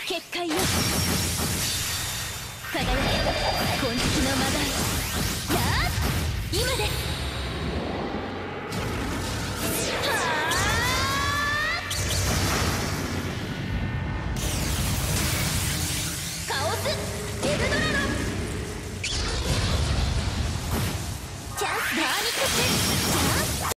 結界よ、輝け金色の魔眼。やあ、今です。